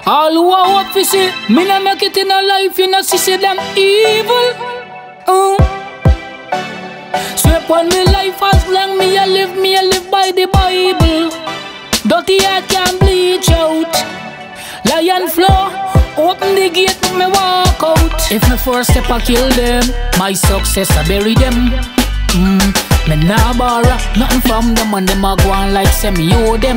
All who are hope to see me not make it in a life, you know, see them evil. Sweep on me life as long me a live by the Bible. Dirty heart can bleach out. Lion flow, open the gate, me walk out. If me first step I kill them, my success I bury them. Me nah borrow nothing from them, and them a go on like say me owe them.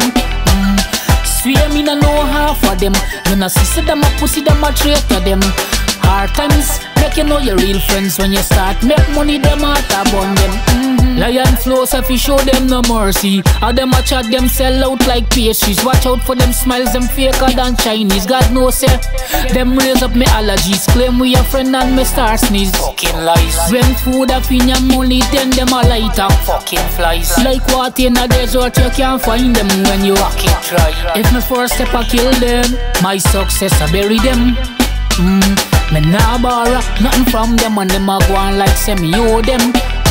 Swear me no know half of them. You know see them a pussy, them a traitor them. Hard times make you know your real friends. When you start make money, them heart a bun them. Lion flows if you show them no mercy. How them a chat them sell out like pastries. Watch out for them smiles, them faker than Chinese. God knows say them raise up me allergies. Claim we a friend and me start sneeze. Fucking lies. When food up in your money, then them a light up. Fucking flies. Like water in a desert, you can't find them when you fucking try. If me first step I kill them, my success I bury them. Me nah borrow nothing from them, and them a go on like say me owe them.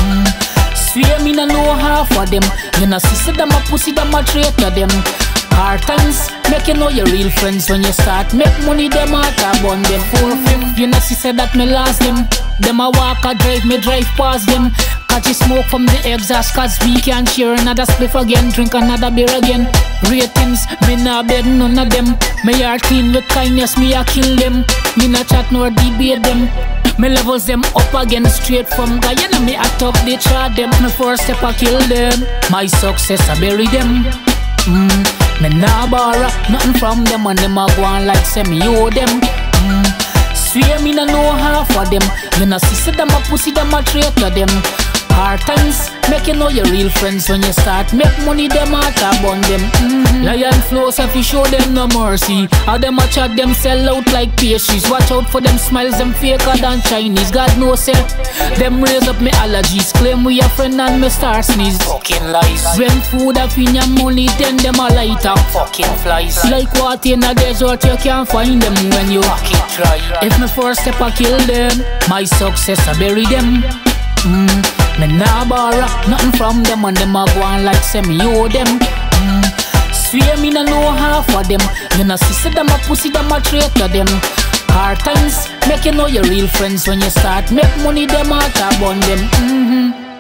Swear me no know half of them. You know see them a pussy, them a traitor them. Hard times make you know your real friends. When you start make money, them heart a bun them. 4-5, you know see say that me lost them. Them a walk a drive, me drive past them. Catch the smoke from the exhaust, cause we can share another spliff again, drink another beer again. Ratings, me nah beg none of them. Me heart clean with kindness, me a kill them. Me nah chat nor debate them. Me levels them up again, straight from Guyana. Me a top the chart them. Me first step I kill them, my success I bury them. Me nah borrow nothing from them, and them a go on like say me owe them. Swear me no know half of them. You know see them a pussy, them a traitor them. Hard times make you know your real friends. When you start make money, them heart a bun them. Lion flows if you show them no mercy. How them a chat them sell out like pastries. Watch out for them smiles, them faker than Chinese. God knows say them raise up me allergies. Claim we a friend and me start sneeze. Fucking lies. When food up in your money, then them a light up. Fucking flies. Like water in a desert, you can't find them when you fucking try. If me first step I kill them, my success I bury them. Me nah borrow nothing from them, and them a go on like say me owe them. Swear me no know half of them. You know see them a pussy, them a traitor them. Hard times make you know your real friends. When you start make money, them heart a bun them.